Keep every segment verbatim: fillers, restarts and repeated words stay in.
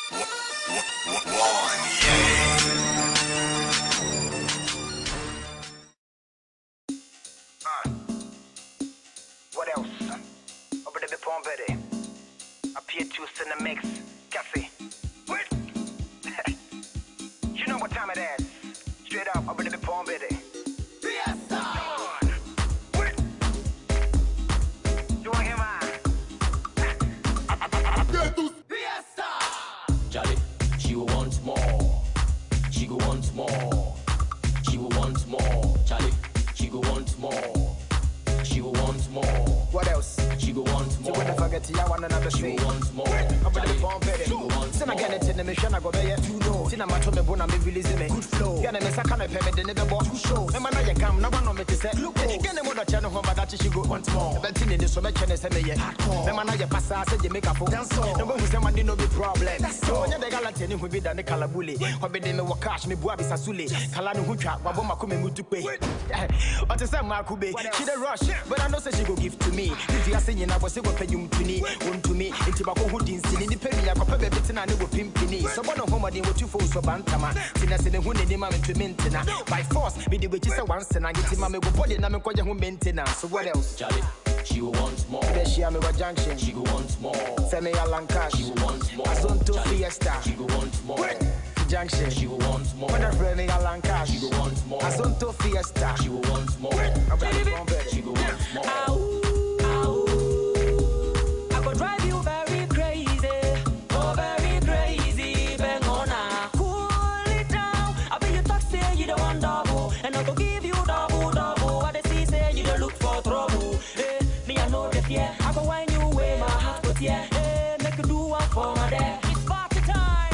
What else? Over the Pond Betty. Appear to in the mix. Cafe. What? You know what time it is. Straight up, over the Pond Betty. Fiesta! Come on. What? You wanna hear mine? Fiesta! Charlie, she will want more. She go want more. She will want more. Charlie, she go want more. She will want more. What else? She go want more. So when I forget you, I want another She thing. will want more. I'm Charlie, ready for better. she will want Then I get it in the more. mission, I go there. You know. Then I'm at home, I'm releasing me. Good flow. Get a mess, I can't pay me the never bought two shows. And when I come, no one on me to say. Look, get them on the channel home, but that she go once more. But in the so much and say me yet. The man I pass, I said you make a phone. Dance all. No one who's a man, no be problem. So when the galatini who be done the calabuli, or be them walk cash me buabi sasuli, Kalanu Hucha, Waboma come to pay. But it's a Markube. She the rush, but I know say she go give to me. If you are saying I was able to pay you to me, one to me, in Tibako who didn't see the penny, I could pay bit and I will pimpini. So one of whom I did two folds of Bantama, Sinas in the Huni, the mamma to maintain. By force, me the witches are once and I get him, mamma go body and I'm going to maintenance. So what else? Charlie, she will want more. There she am a junction. She go want more. Femi Alancash. She will want more. Azonto Charlie, Fiesta. she go want more. Junction. She will want more. Mother Femi Alancash. She go want more. Azonto Fiesta. She will want more. She go want more. Ow, ow. I go drive you very crazy, oh very crazy. Bang on now, cool it down. I bet you talk say you don't want double, and I go give you double double. What they see say you don't look for trouble. Hey, me I know the fear. I go wind you away, my heart put yeah. Hey, make you do one for my dad. It's party time.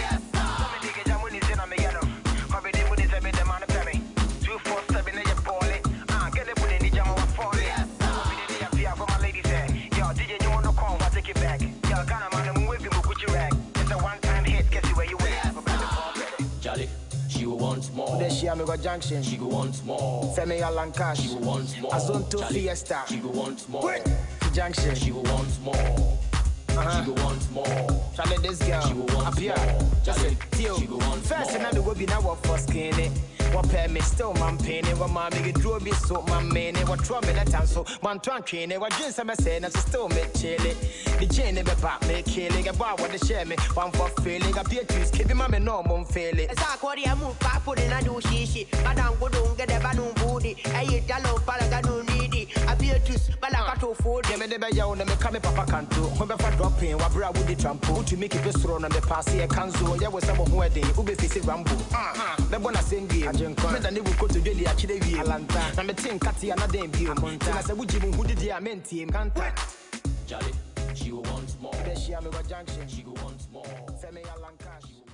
Charlie, she will want more. There she am a junction. She go want more. Femi She Alancash. will want more. Azonto Charlie, Fiesta. She go want more. Junction. She will want more. Uh-huh. She go want more. Charlie, this girl. She will want up here. more. Just Charlie, a she go want First, more. and I will be now for skinny. What pay me still, man, penny. What mommy get drove me so, my man. What trouble that and so, man, twanky. What jeans I'm saying, that's still me chilly. The chain never back me killing. A bar what the share me. One for feeling. A beer juice, keep him a normal failing. Esa kori amu pa put na do shishi. Madam go don't get the banu booty. Aye talo palaga no needy. A beatus balaka to food. Yeah, me the be yaw na me come papa canto. When be for dropping, wa bra with the trampo. To make it be strong on the pass here canzo. Yeah, was some who wedding. Ube face rambo. Ah, the bona singing. Me da ne wo koto dweli a chide wie. Alanta. Na me tin kati ana den bio. Na se wuji mu hudi dia menti em kanta. Charlie, she will want more. There she am a junction. She go want more. Femi Alancash.